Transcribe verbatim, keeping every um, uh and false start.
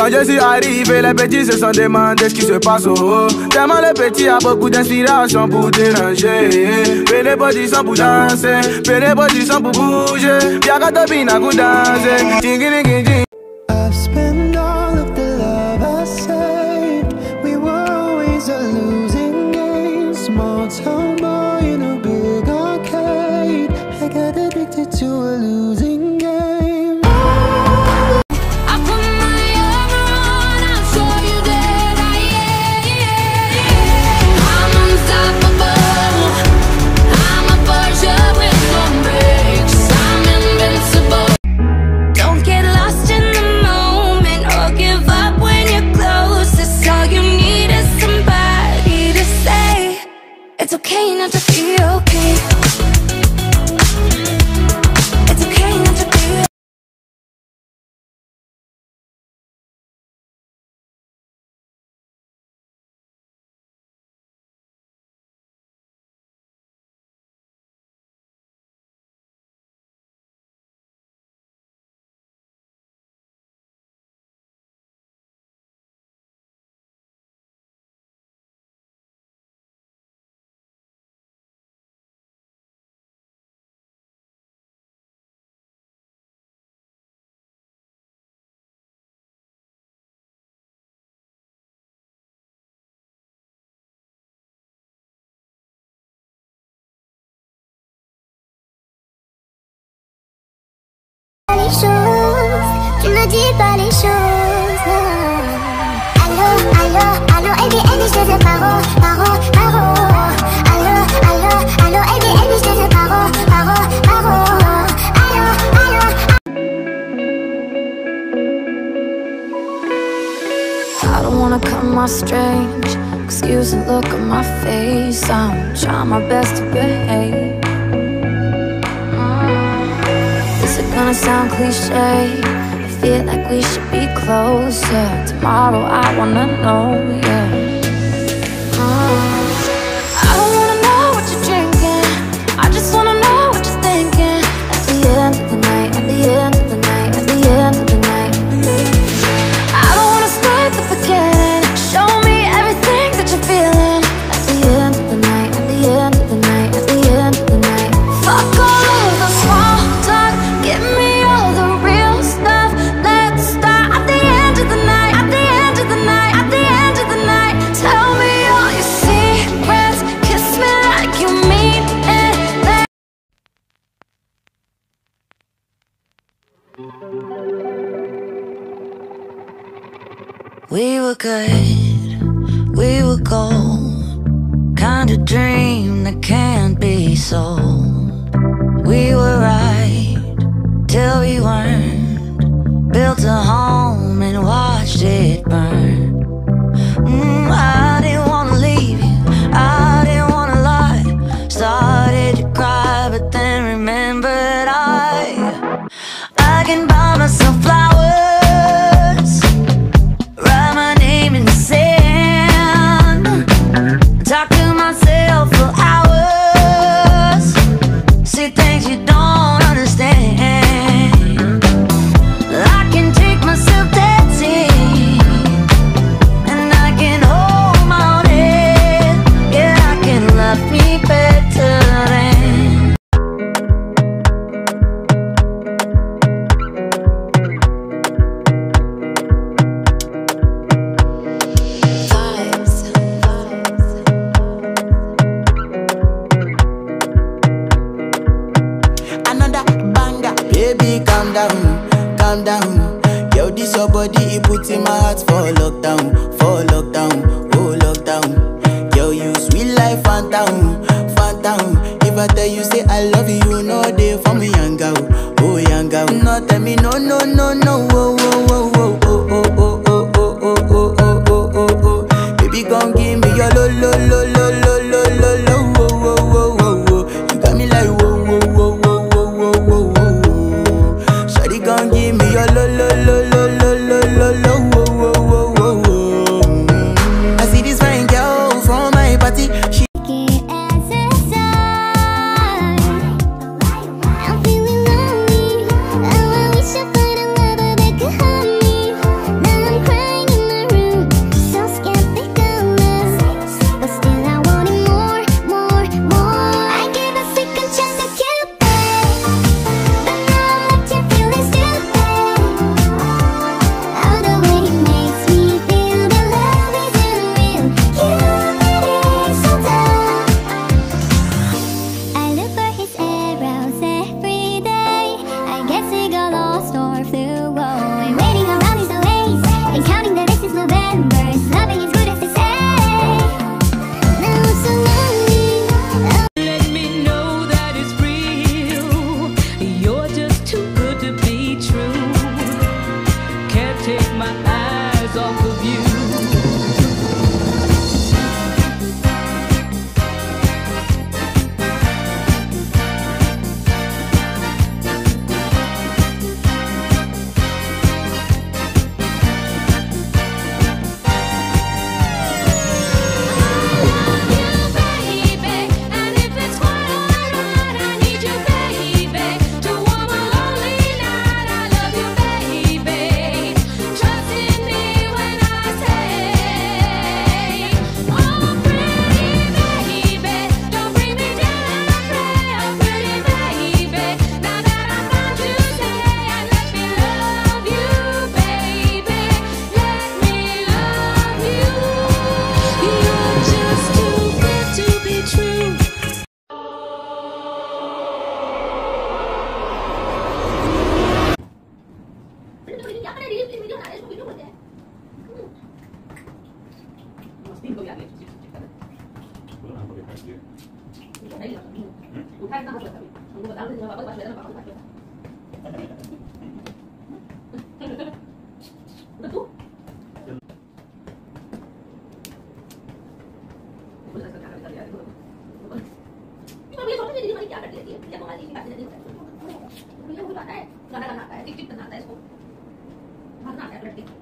Quand je suis arrivé, les petits se sont demandé ce qui se passe au haut. Tellement le petit a beaucoup d'inspiration pour déranger. Prenez pas du sang pour danser, prenez pas du sang pour bouger. Y'a qu'à topiner pour danser. I've spent all of the love I saved. We were always a losing game. Small town boy in a big arcade. I got addicted to a losing game. I put my armor on, I'll show you that I am. I'm unstoppable. I'm a Porsche with no brakes. I'm invincible. Don't get lost in the moment or give up when you're closest. All you need is somebody to say it's okay not to be okay. It's okay not to be okay. Les choses, tu ne dis pas les choses. Allô, allô, allô, A B N, je te dis paro, paro, paro. Allô, allô, allô, A B N, je te dis paro, paro, paro. Allô, allô. I don't wanna come off strange. Excuse the look on my face. I'm trying my best to behave. Is it gonna sound cliche? I feel like we should be closer. Tomorrow I wanna know, yeah. uh, I don't wanna know what you're drinking. I just wanna know what you're thinking. At the end of the night, at the end of the night, at the end of the night. I don't wanna start the beginning. Show me everything that you're feeling. At the end of the night, at the end of the night, at the end of the night. Fuck all of the small talk. Give me all the real stuff. Let's start at the end of the night. At the end of the night. At the end of the night. Tell me all your secrets. Kiss me like you mean it. We were good, we were gold. Kind of dream that can't be sold. We were right till we weren't. Built a home and watched it burn. mm, I didn't wanna leave you, I didn't wanna lie. Started to cry but then remembered I I can buy myself flowers, write my name in the sand, talk to myself for hours, see things you don't understand. I can take myself dancing, and I can hold my own head. Yeah, I can love me better than Another banger. Baby, calm down, calm down. Yo, this your body, it puts in my heart for lockdown, for lockdown, oh lockdown. Yo, you sweet life, phantom, phantom. If I tell you say I love you, you know they for me, young girl, oh young girl. No, tell me no, no, no, no, oh, oh, oh, oh, oh, oh, oh, oh, oh, oh, oh, oh, oh, oh. Baby, gon' give me your lo, lo, lo, lo, lo, lo, lo, lo, oh, oh, oh, oh, oh. You got me like whoa, whoa, whoa, whoa, whoa, whoa, whoa, whoa. Shawty gon' give me your lo, lo, lo, lo, lo, lo, lo, lo, oh, oh, oh, oh, oh. Mm. I see this fine girl from my party. She I'm feeling lonely. Oh, I wish I found a lover that could क्या करे reel video बना रहे इसको video बोलते हैं मस्ती को याद है बोलो हमको भी काट दिया नहीं लगा उठाए ना हाथ हमको बता दो पापा पास लेना पापा पास तो तू बोल सकता है क्या यार तो ये सोचो दीदी क्या कर रही है क्या मंगा ली बात नहीं मुझे वो आता है गाना गाना आता है टिक टिक करना आता है इसको भागना आता है लड़के